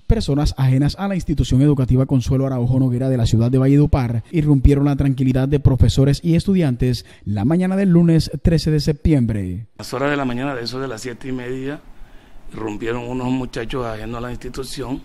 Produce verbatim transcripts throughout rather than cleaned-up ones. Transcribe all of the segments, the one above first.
Personas ajenas a la institución educativa Consuelo Araujo Noguera de la ciudad de Valledupar irrumpieron la tranquilidad de profesores y estudiantes la mañana del lunes trece de septiembre. A las horas de la mañana, de eso de las siete y media, irrumpieron unos muchachos ajenos a la institución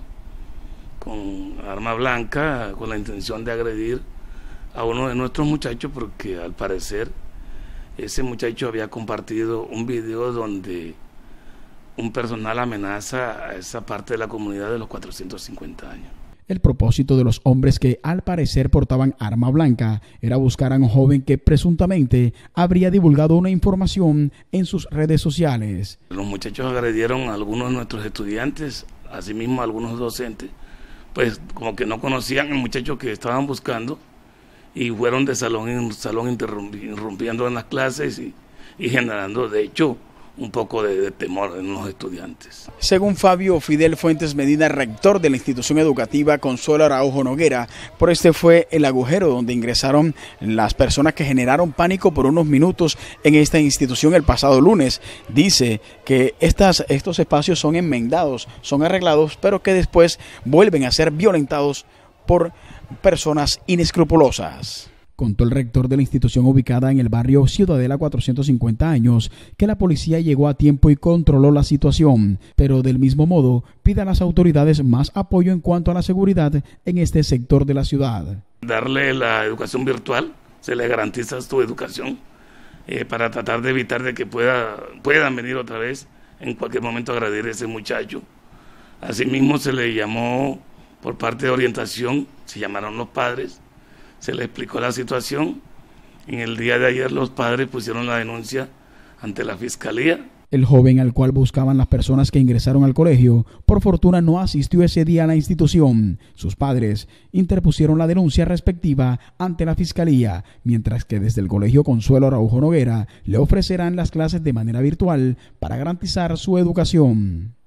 con arma blanca, con la intención de agredir a uno de nuestros muchachos, porque al parecer ese muchacho había compartido un video donde un personal amenaza a esa parte de la comunidad de los cuatrocientos cincuenta años. El propósito de los hombres que al parecer portaban arma blanca era buscar a un joven que presuntamente habría divulgado una información en sus redes sociales. Los muchachos agredieron a algunos de nuestros estudiantes, asimismo a algunos docentes, pues como que no conocían al muchacho que estaban buscando y fueron de salón en salón irrumpiendo en las clases y, y generando de hecho un poco de, de temor en los estudiantes. Según Fabio Fidel Fuentes Medina, rector de la institución educativa Consuelo Araujo Noguera, por este fue el agujero donde ingresaron las personas que generaron pánico por unos minutos en esta institución el pasado lunes. Dice que estas, estos espacios son enmendados, son arreglados, pero que después vuelven a ser violentados por personas inescrupulosas. Contó el rector de la institución ubicada en el barrio Ciudadela cuatrocientos cincuenta años que la policía llegó a tiempo y controló la situación, pero del mismo modo pide a las autoridades más apoyo en cuanto a la seguridad en este sector de la ciudad. Darle la educación virtual, se le garantiza su educación eh, para tratar de evitar de que pueda, puedan venir otra vez en cualquier momento a agredir a ese muchacho. Asimismo se le llamó por parte de orientación, se llamaron los padres, se le explicó la situación. En el día de ayer los padres pusieron la denuncia ante la fiscalía. El joven al cual buscaban las personas que ingresaron al colegio, por fortuna no asistió ese día a la institución. Sus padres interpusieron la denuncia respectiva ante la fiscalía, mientras que desde el colegio Consuelo Araujo Noguera le ofrecerán las clases de manera virtual para garantizar su educación.